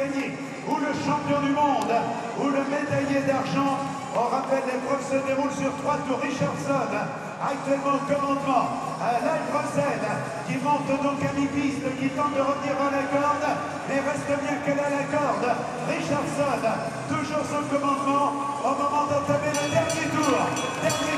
gagné, ou le champion du monde, ou le médaillé d'argent. On rappelle, l'épreuve se déroule sur 3 tours. Richardson, actuellement au commandement. Lavreysen, qui monte donc à mi-piste, qui tente de revenir à la corde, mais reste bien qu'elle a la corde. Richardson, toujours au commandement, au moment d'entamer le dernier tour.